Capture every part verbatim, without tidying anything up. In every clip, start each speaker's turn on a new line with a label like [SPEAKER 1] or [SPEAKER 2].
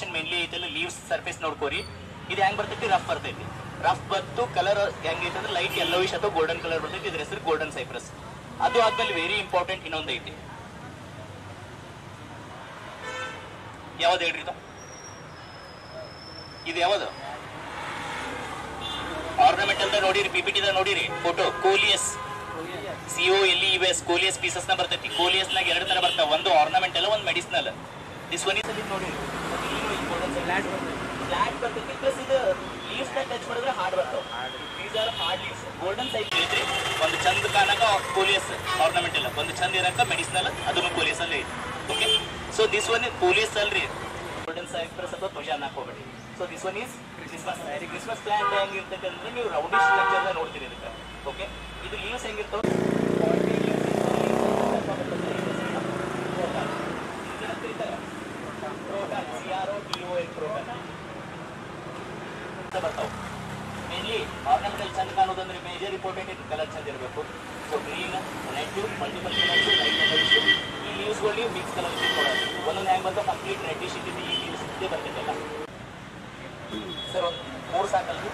[SPEAKER 1] Vegetation mainly ಐತಲ್ಲ leaves surface ನೋಡ್ಕೋರಿ. ಇದು ಹೆಂಗ್ ಬರ್ತೈತಿ, ರಫ್ ಬರ್ತೈತಿ. ರಫ್ ಬತ್ತು ಕಲರ್ ಹೆಂಗೈತೆ ಅಂದ್ರೆ ಲೈಟ್ ಯೆಲ್ಲೋವಿಶ್ ಅಥವಾ ಗೋಲ್ಡನ್ ಕಲರ್ ಬರ್ತೈತಿ. ಇದ್ರ ಹೆಸರು ಗೋಲ್ಡನ್ ಸೈಪ್ರಸ್. ಅದು ಆದ್ಮೇಲೆ ವೆರಿ ಇಂಪಾರ್ಟೆಂಟ್ ಇನ್ನೊಂದು ಐತಿ. ಯಾವ್ದು ಹೇಳ್ರಿ ಇದು? ಇದು ಯಾವುದು? ಆರ್ನಮೆಂಟಲ್ ನೋಡಿರಿ, ಪಿಪಿಟಿ ನೋಡಿರಿ photo. Coleus, C O L E S, coleus pieces ನ ಬರ್ತೈತಿ. ಕೋಲಿಯಸ್ ನಾಗ ಎರಡು ತರ ಬರ್ತಾವ, ಒಂದು ಆರ್ನಮೆಂಟಲ್, ಒಂದು ಮೆಡಿಸಿನಲ್. ದಿಸ್ ಒನ್ ಇಸ್ ನೋಡಿರಿ, ಫ್ಲಾಟ್ ಬರ್ತೈತಿ. ಪ್ಲಸ್ ಇದು ಲೀವ್ಸ್ ನ ಟಚ್ ಮಾಡಿದ್ರೆ ಹಾರ್ಡ್ ಬರ್ತಾವ. These are hard leaves. Golden cypress ಐತ್ರಿ. ಒಂದು ಚಂದ ಕಾಣಕ ಕೋಲಿಯಸ್ ಆರ್ನಮೆಂಟಲ್, ಒಂದು ಚಂದ ಇರಕ ಮೆಡಿಸಿನಲ್, ಅದನ್ನು ಕೋಲಿಯಸ್ ಅಲ್ಲೇ ಐತಿ. Okay, so this one coleus ಅಲ್ರಿ, ಗೋಲ್ಡನ್ ಸೈಪ್ರಸ್ ಅಥವಾ ಧ್ವಜ ಹಾಕೋಬೇಡಿ. So this one is Christmas. Christmas plant ಹೆಂಗಿರ್ತೈತೆ ಅಂದ್ರೆ ನೀವು ರೌಂಡಿಶ್ ಸ್ಟ್ರಕ್ಚರ್ ನೋಡ್ತೀರಿ ಇದಕ್ಕೆ. ಓಕೆ, ಇದು ಲೀವ್ಸ್ ಹೆಂಗಿರ್ತಾವ ಬರ್ತಾವ. ಮೇನ್ಲಿ ಆರ್ನಮೆಂಟಲ್ ಚಂದ ಕಾಣೋದಂದ್ರೆ ಮೇಜರ್ ಇಂಪಾರ್ಟೆಂಟ್ ಇದು ಕಲರ್ ಚಂದ ಇರಬೇಕು. So green, red, multiple colours, light colours. ಈ ಲೀವ್ಸ್ಗಳು ಮಿಕ್ಸ್ ಕಲರ್ ಕೊಡೋದು. ಒಂದೊಂದು ಹ್ಯಾಂಗ್ ಬರ್ತಾವ ಕಂಪ್ಲೀಟ್ ರೆಡ್ಡಿಶ್ ಇಟ್ಟಿದ್ದು ಈ ಲೀವ್ಸ್ ಇದ್ದೇ ಬರ್ತೈತಲ್ಲ ಸರ್. ಒಂದು ಮೂರು ಸಾಕಲ್ರಿ.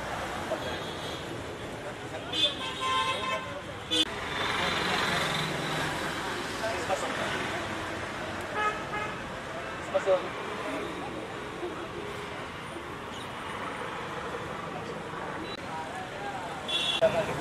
[SPEAKER 1] ಕ್ರಿಸ್ಮಸ್